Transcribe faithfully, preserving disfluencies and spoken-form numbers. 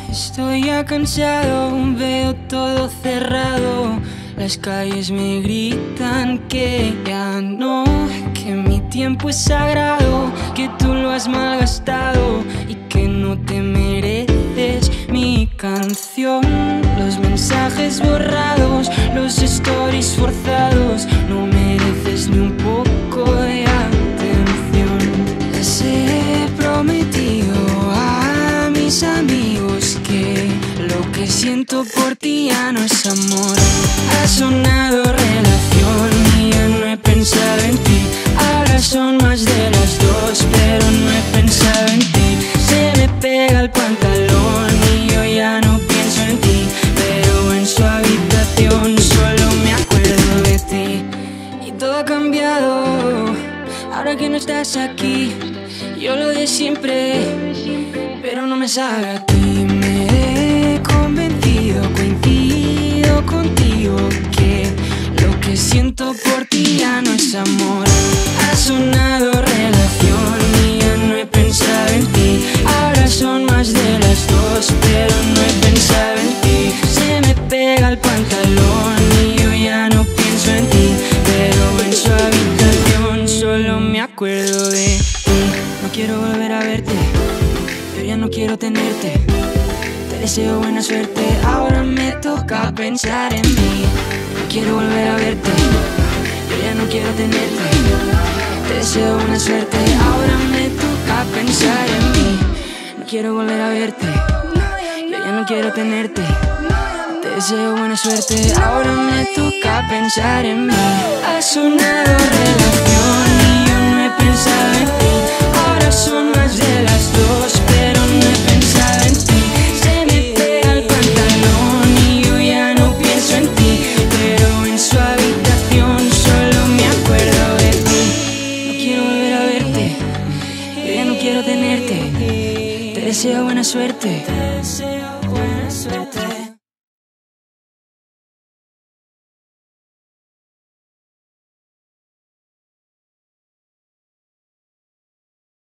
Estoy ya cansado, veo todo cerrado. Las calles me gritan que ya no, que mi tiempo es sagrado, que tú lo has malgastado y que no te mereces mi canción. Los mensajes borrados, los stories forzados, no mereces ni un poco de atención. Les he prometido a mis amigos que lo que siento por ti ya no es amor. Ha sonado relación y ya no he pensado en ti. Ahora son más de las dos, pero no he pensado en ti. Se me pega el pantalón y yo ya no pienso en ti, pero en su habitación solo me acuerdo de ti. Y todo ha cambiado ahora que no estás aquí. Yo lo de siempre, pero no me sabe a ti. Me he convencido, coincido contigo, que lo que siento por ti ya no es amor. Ha sonado relación y ya no he pensado en ti. Ahora son más de las dos, pero no he pensado en ti. Se me pega el pantalón y yo ya no pienso en ti, pero en su habitación solo me acuerdo de ti. No quiero volver a verte, yo ya no quiero tenerte. Te deseo buena suerte, ahora me toca pensar en mí. No quiero volver a verte, yo ya no quiero tenerte. Te deseo buena suerte, ahora me toca pensar en mí. No quiero volver a verte, yo ya no quiero tenerte. Te deseo buena suerte, ahora me toca pensar en mí. Ha sonado relación y yo no he pensado en ti. Ahora son más de las dos, pero no he pensado en ti. Se me pega el pantalón y yo ya no pienso en ti, pero en su habitación solo me acuerdo de ti. No quiero volver a verte, yo ya no quiero tenerte. Te deseo buena suerte. Te deseo buena suerte.